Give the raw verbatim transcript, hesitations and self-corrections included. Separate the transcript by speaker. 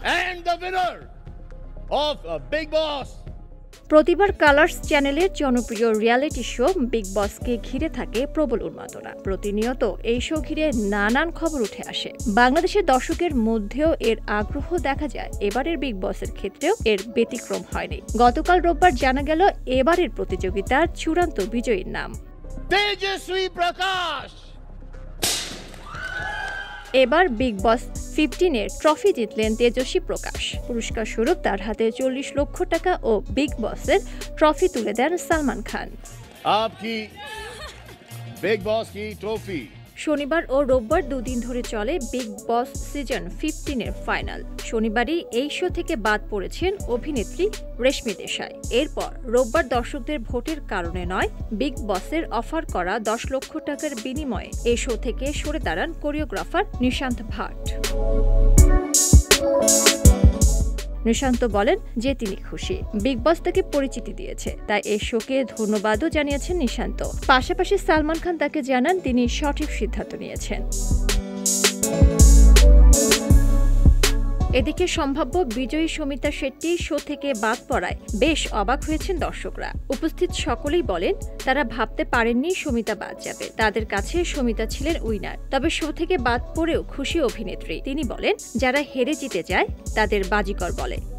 Speaker 1: And the winner of uh, Bigg Boss.
Speaker 2: প্রতিবার Colors চ্যানেলের জনপ্রিয় রিয়েলিটি শো বিগ বসকে ঘিরে থাকে প্রবল উন্মাদনা। প্রতিনিয়ত এই শো ঘিরে নানান খবর উঠে আসে। বাংলাদেশের দর্শকের মধ্যেও এর আগ্রহ দেখা যায়। এবারের বিগ বসের ক্ষেত্রেও এর ব্যতিক্রম হয়নি। গতকাল রোববার জানা গেল এবারের প্রতিযোগিতার চূড়ান্ত বিজয়ীর নাম
Speaker 1: তেজস্বী প্রকাশ।
Speaker 2: এবার বিগ বস ফিফটিনের ট্রফি জিতলেন তেজস্বী প্রকাশ। পুরস্কার স্বরূপ তার হাতে চল্লিশ লক্ষ টাকা ও বিগ বসের ট্রফি তুলে দেন সালমান খান।
Speaker 1: আপকি বিগ বস কি ট্রফি।
Speaker 2: শনিবার ও রোববার দুদিন ধরে চলে বিগ বস সিজন ফিফটিনের ফাইনাল। শনিবারই এই শো থেকে বাদ পড়েছেন অভিনেত্রী রেশমি দেশাই। এরপর রোববার দর্শকদের ভোটের কারণে নয়, বিগ বসের অফার করা দশ লক্ষ টাকার বিনিময়ে এই শো থেকে সরে দাঁড়ান কোরিওগ্রাফার নিশান্ত ভাট। নিশান্ত বলেন যে তিনি খুশি, বিগ বস তাকে পরিচিতি দিয়েছে, তাই এই শোকে ধন্যবাদও জানিয়েছেন নিশান্ত। পাশাপাশি সালমান খান তাকে জানান তিনি সঠিক সিদ্ধান্ত নিয়েছেন। এদিকে সম্ভাব্য বিজয়ী সমিতা শেট্টি শো থেকে বাদ পড়ায় বেশ অবাক হয়েছেন দর্শকরা। উপস্থিত সকলেই বলেন তারা ভাবতে পারেননি সমিতা বাদ যাবে। তাদের কাছে সমিতা ছিলেন উইনার। তবে শো থেকে বাদ পড়েও খুশি অভিনেত্রী। তিনি বলেন যারা হেরে জিতে যায় তাদের বাজিকর বলে।